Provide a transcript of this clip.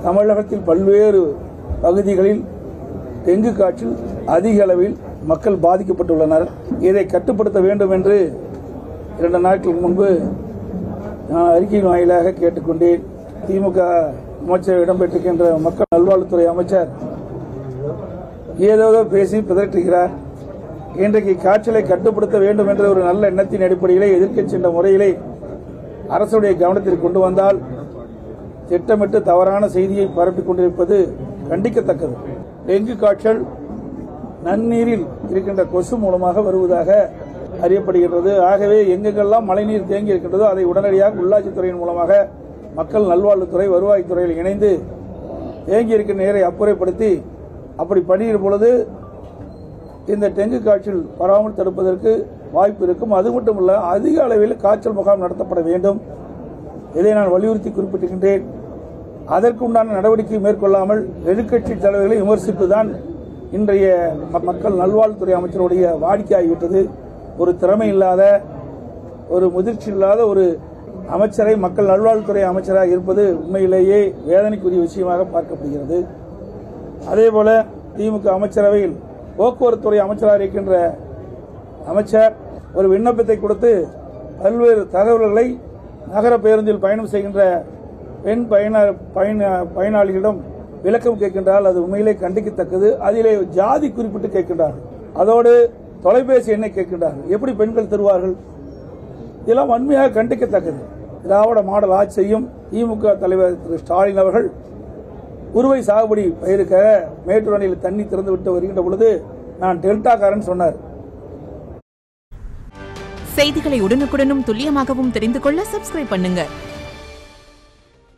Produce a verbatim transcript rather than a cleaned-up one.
தமிழகத்தில் பல்வேறு பகுதிகளில் டெங்கு காய்ச்சல் அதிக அளவில் மக்கள் பாதிக்கப்பட்டுள்ளனர். இதை கட்டுப்படுத்த வேண்டும் என்று இரண்டு நாட்களுக்கு முன்பு நான் அறிக்கையின் வாயிலாக கேட்டுக்கொண்டேன். திமுக அமைச்சர் இடம்பெற்றிருக்கின்ற மக்கள் நல்வாழ்வுத்துறை அமைச்சர் ஏதோ பேசி பிதற்றுகிறார். இன்றைக்கு காய்ச்சலை கட்டுப்படுத்த வேண்டும் என்ற ஒரு நல்ல எண்ணத்தின் அடிப்படையிலே எதிர்க்கட்சி என்ற முறையிலே அரசுடைய கவனத்தில் கொண்டு வந்தால் திட்டமிட்டு தவறான செய்தியை பரப்பிக் கொண்டிருப்பது கண்டிக்கத்தக்கது. டெங்கு காய்ச்சல் நன்னீரில் இருக்கின்ற கொசு மூலமாக வருவதாக அறியப்படுகிறது. ஆகவே எங்கெங்கெல்லாம் மழைநீர் தேங்கி இருக்கின்றதோ அதை உடனடியாக உள்ளாட்சித்துறையின் மூலமாக மக்கள் நல்வாழ்வுத்துறை வருவாய்த்துறையில் இணைந்து தேங்கி இருக்கிற நீரை அப்புறப்படுத்தி அப்படி பணியின் பொழுது இந்த டெங்கு காய்ச்சல் வராமல் தடுப்பதற்கு வாய்ப்பு இருக்கும். அது மட்டுமல்ல, அதிக அளவில் காய்ச்சல் முகாம் நடத்தப்பட வேண்டும். இதை நான் வலியுறுத்தி குறிப்பிட்டிருக்கின்றேன். அதற்கு உண்டான நடவடிக்கை மேற்கொள்ளாமல் எதிர்க்கட்சி தலைவர்களை விமர்சிப்புதான் இன்றைய மக்கள் நல்வாழ்வுத்துறை அமைச்சருடைய வாடிக்கையாகிவிட்டது. ஒரு திறமை இல்லாத, ஒரு முதிர்ச்சி இல்லாத ஒரு அமைச்சரை மக்கள் நல்வாழ்வுத்துறை அமைச்சராக இருப்பது உண்மையிலேயே வேதனைக்குரிய விஷயமாக பார்க்கப்படுகிறது. அதேபோல திமுக அமைச்சரவையில் போக்குவரத்துறை அமைச்சராக இருக்கின்ற அமைச்சர் ஒரு விண்ணப்பத்தை கொடுத்து பல்வேறு தகவல்களை நகர பேருந்தில் பயணம் செய்கின்ற பெண் பயனாளிகளிடம் விளக்கம் கேட்கின்றால் அது உண்மையிலே கண்டிக்கத்தக்கது. அதிலே ஜாதி குறிப்பிட்டு கேட்கின்றார்கள். அதோடு தொலைபேசி எண்ணை கேட்கின்றார்கள். எப்படி பெண்கள் தருவார்கள்? இதெல்லாம் வன்மையாக கண்டிக்கத்தக்கது. திராவிட மாடல் ஆட்சியையும் திமுக தலைவர் திரு ஸ்டாலின் அவர்கள் குறுவை சாகுபடி பயிருக்காக மேட்டூர் அணையில் தண்ணி திறந்து விட்டு வருகின்ற பொழுது நான் டெல்டாக்காரன் சொன்னார். செய்திகளை உடனுக்குடனும் துல்லியமாகவும் தெரிந்து கொள்ள சப்ஸ்கிரைப் பண்ணுங்க.